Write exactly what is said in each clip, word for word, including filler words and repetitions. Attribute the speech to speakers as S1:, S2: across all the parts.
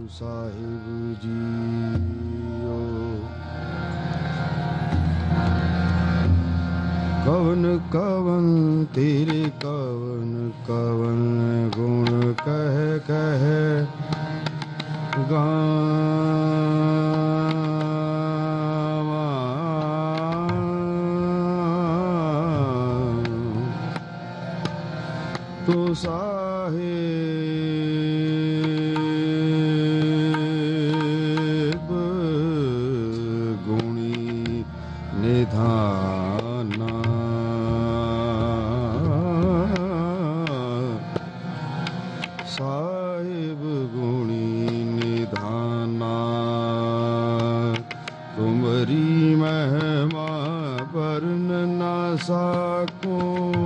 S1: साहिब जियो। कवन कवन तेरे कवन कवन गुण कह कह गावा। तो साहिब गुणी निधाना। साहिब गुणी निधाना तुमरी महिमा वर्ण न साको।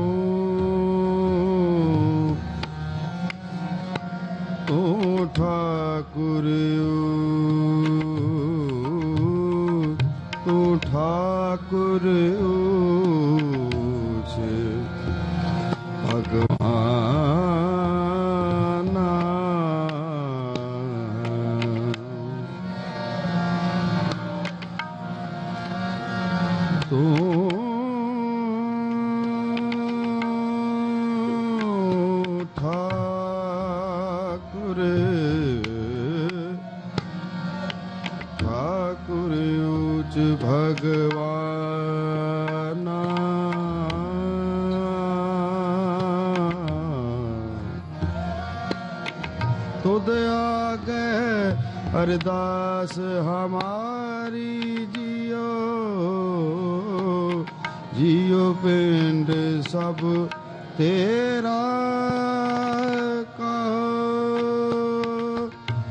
S1: तू ठाकुर तू ठाकुर भगवान। तू ठाकुर ठाकुर उच भगवान। तुद आगे अरदास हमारी जियो। जियो पिंड सब तेरा कहो।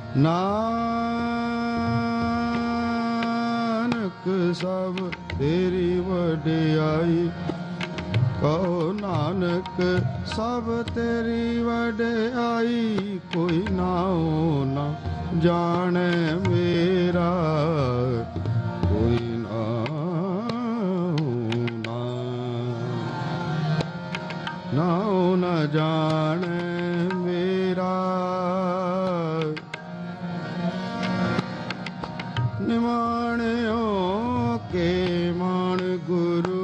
S1: नानक सब तेरी वडियाई कहो। नानक सब तेरी वडियाई कोई नाओ ना जाने मेरा। कोई नाओ ना नाओ न जाने मेरा। निमाणियों के मान गुरु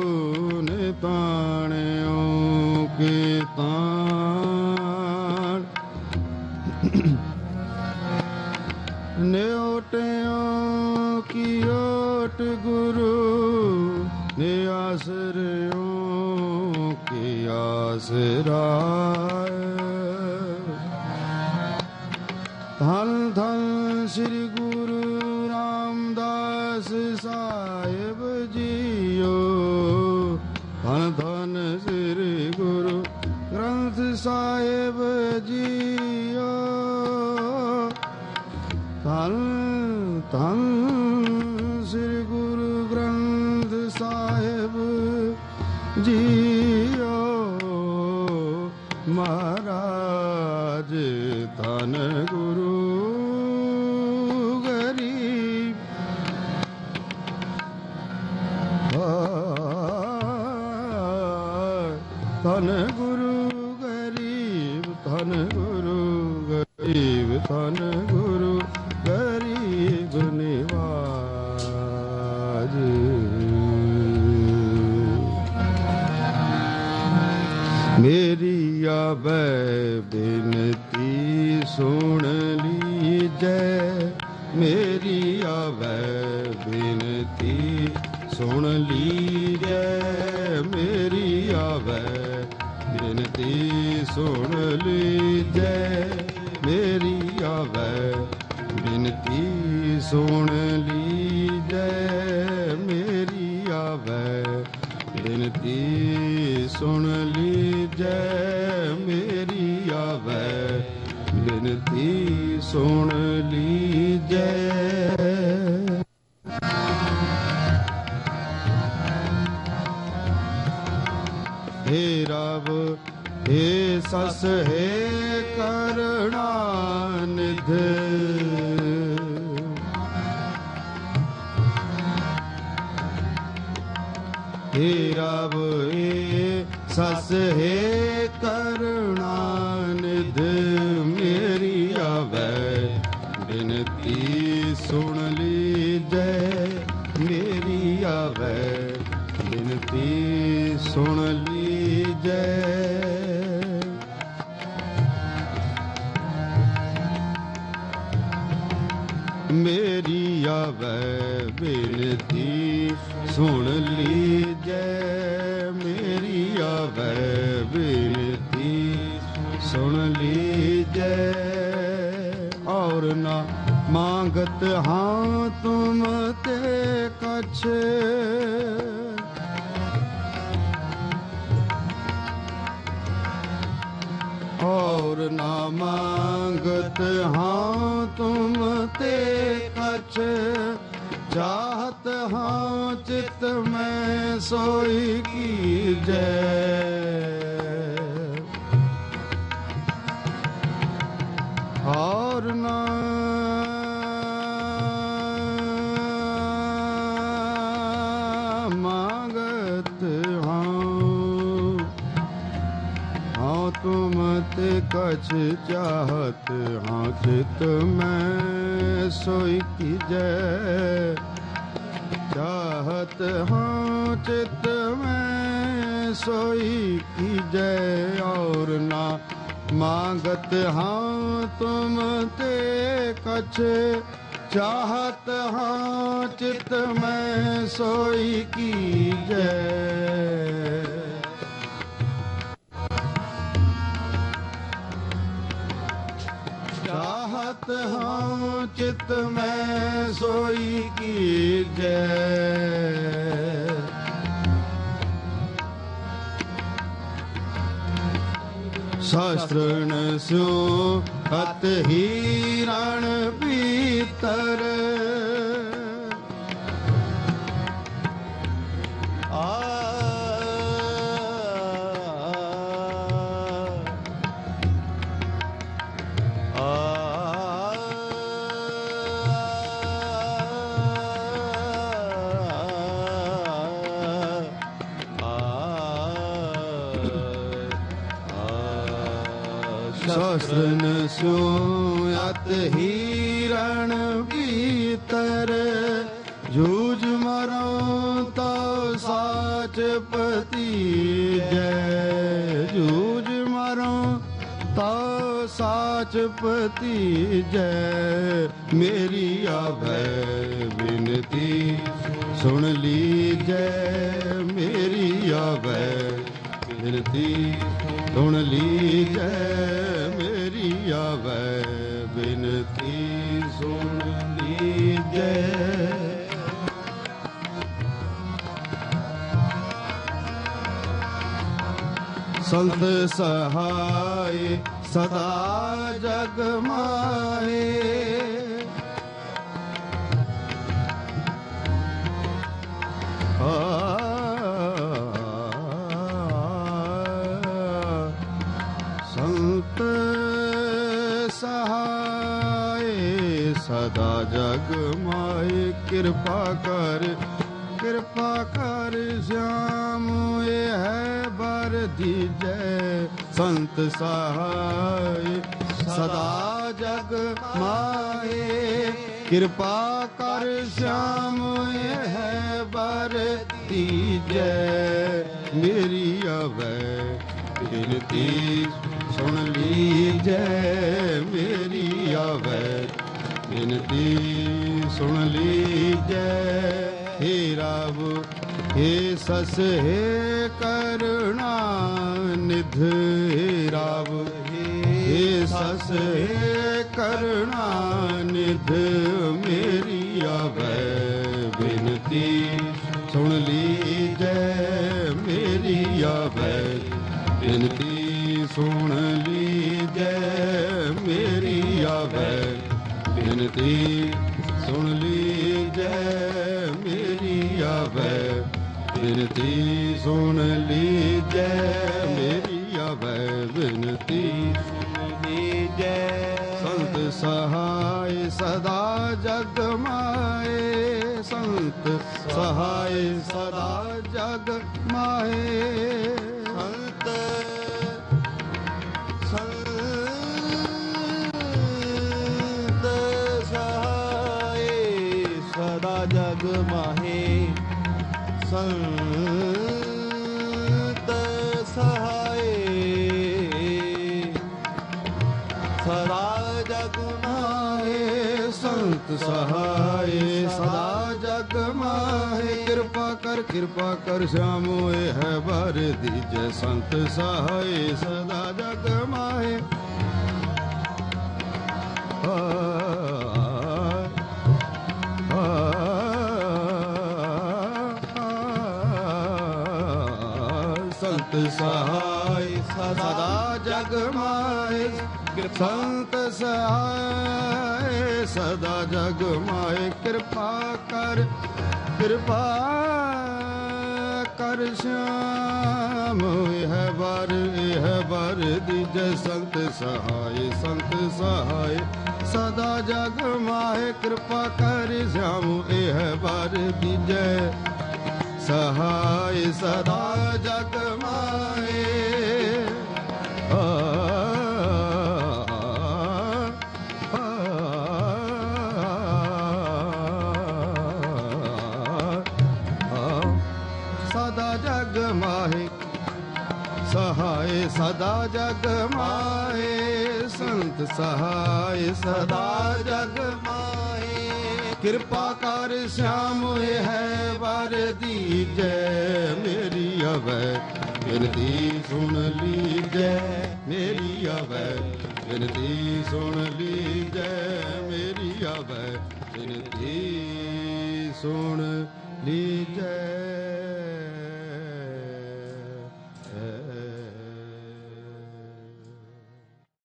S1: निताणियों के ताण। न्योटियों की ओट गुरु नियासरियों की आसरा। धन धन श्री गुरु रामदास साहिब जियो। धन धन श्री गुरु ग्रंथ साहिब जियो। धन धन श्री गुरु ग्रंथ साहिब जियो। महाराज धन गुरु गरीब धन गुरु गरीब धन गुरु गरीब धन गुरु गरीब निवाज। मेरी आबै बिनती सुन लीजै। मेरी आबै बिनती सुन लीजै। मेरी आबै बिनती सुन लीजै। मेरी आबै बिनती सुन लीजै। मेरी आबै बिनती सुन लीजै। मेरी आबै बिनती सुन लीजै। हे रब हे सस हे करुणानिध। हे रब हे सस हे करुणानिध। मेरी आबै आवे बिनती सुन लीजै, मेरी आवे बिनती सुन लीजै। और ना मांगत हाँ तुम ते कछ, और ना मांगत हाँ तुम ते कछ, चाहत हाँ चित में सोई कीजै। और ना मांगत हाँ हाँ तुम ते कछ, चाहत हाँ चित में सोई कीजै। चाहत हाँ चित में सोई कीजै। और ना मांगत हाँ तुम ते कछ, चाहत हाँ चित में सोई कीजै। चाहत हाँ चित में सोई कीजै। शास्त्रन स्यों अत हिरण भीतर, सहस्रन स्यों अत हिरण भीतर, जूझ मरो तो साच पति जय। जूझ मरो तो साच पति जय, मेरी आवे बिनती सुन लीजै। मेरी आवे बिनती सुन लीजै, मेरी आवे बिनती सुन लीजै। संत सहाय सदा जग माहे, संत सहाय सदा जग माए। कृपा कर कृपा कर श्याम ये है बर दीजै। संत सहाय सदा जग माए, कृपा कर श्याम ये है बर दीजै। मेरी आवे बिनती सुन लीजै, मेरी आवे बिनती सुन लीजै। हे राव हे सस हे करुणा निध, हे राव हे सस हे करुणा निध। मेरी आवे बिनती सुन लीजै, मेरी आवे बिनती सुन लीजै। मेरी आवे बिनती सुन लीजै, मेरी आवे बिनती सुन लीजै। मेरी आवे बिनती सुन लीजै। संत सहाय सदा जग माए, संत सहाय सदा जग माए। संत संत सहाय सदा जग माहे। संत सहाय सदा जग माहे। संत सहाय सदा कर कृपा कर श्याम मोए है वर दीजय संत सहाय सदा जग माहे आ, आ, आ, संत सहाय सदा जग माहे संत सहाय सदा जग माहे कृपा कर कृपा कर श्याम यह वर यह वर दीजय संत सहाय संत सहाय सदा जग माहे कृपा कर श्याम यह वर दीजय सहाय सदा जग माहे आ, सहाय सदा जग माहे संत सहाय सदा जग माहे कृपा कर श्याम है वर दीजय मेरी अवै विनती सुन लीजय मेरी अवै विनती सुन लीजय मेरी अवै विनती सुन लीजय।